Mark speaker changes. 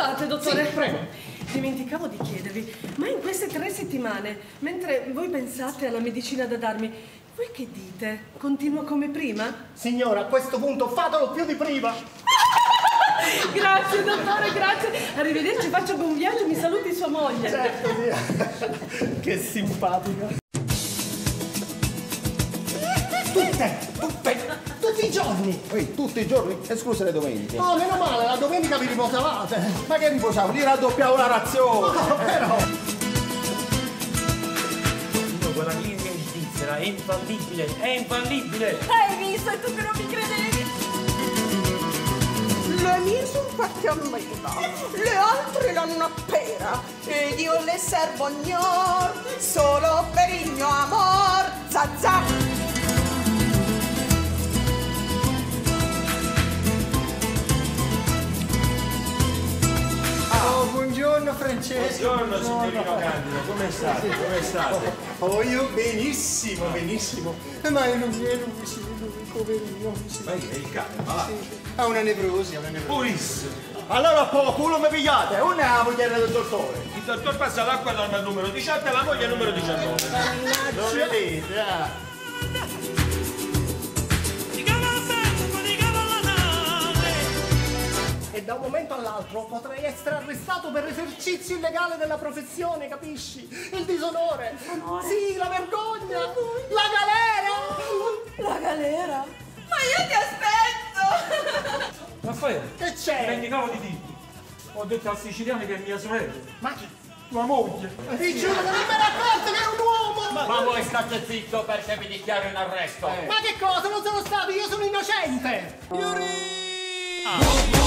Speaker 1: Scusate, dottore.
Speaker 2: Sì, prego.
Speaker 1: Dimenticavo di chiedervi, ma in queste 3 settimane, mentre voi pensate alla medicina da darmi, voi che dite? Continua come prima?
Speaker 2: Signora, a questo punto fatelo più di prima.
Speaker 1: Grazie, dottore, grazie. Arrivederci, faccia buon viaggio, mi saluti sua moglie.
Speaker 2: Certo, sì. Che simpatica. Tutti i giorni.
Speaker 3: Ehi, tutti i giorni? Escluse le domeniche.
Speaker 2: Oh, meno male, la domenica vi riposavate.
Speaker 3: Ma che riposavo? Lì raddoppiavo la razione.
Speaker 2: No, però.
Speaker 4: Io quella clinica in Svizzera è infallibile, è infallibile.
Speaker 1: Hai visto e tu che non mi credevi?
Speaker 5: Le mie sono fatte a mela, le altre l'hanno a pera ed io le servo gnor solo per il mio amor. Zazà!
Speaker 2: Buongiorno Francesco.
Speaker 4: Buongiorno signorino Candido, come state? Come state?
Speaker 2: Oh, io benissimo, benissimo. Ma è lui, poverino.
Speaker 4: Ma che è il cane? Ma va.
Speaker 2: Ha una nevrosi,
Speaker 4: Purissimo.
Speaker 3: Allora po' culo mi pigliate, una è la moglie del dottore.
Speaker 4: Il dottor passa l'acqua norma numero 18 e la moglie numero 19.
Speaker 2: Lo vedete, ah? E da un momento all'altro potrei essere arrestato per esercizio illegale della professione, capisci? Il disonore. Sì, la vergogna. La galera.
Speaker 1: La galera?
Speaker 5: Ma io ti aspetto!
Speaker 4: Raffaele,
Speaker 2: Che c'è?
Speaker 4: vendicavo di dirti. Ho detto al siciliano che è mia sorella.
Speaker 2: Ma chi?
Speaker 4: Tua moglie.
Speaker 2: Ti giuro che non me ne accorto che è un uomo!
Speaker 6: Ma voi state zitto perché vi dichiaro in arresto.
Speaker 2: Ma che cosa? Non sono stato, io sono innocente!
Speaker 6: Ah.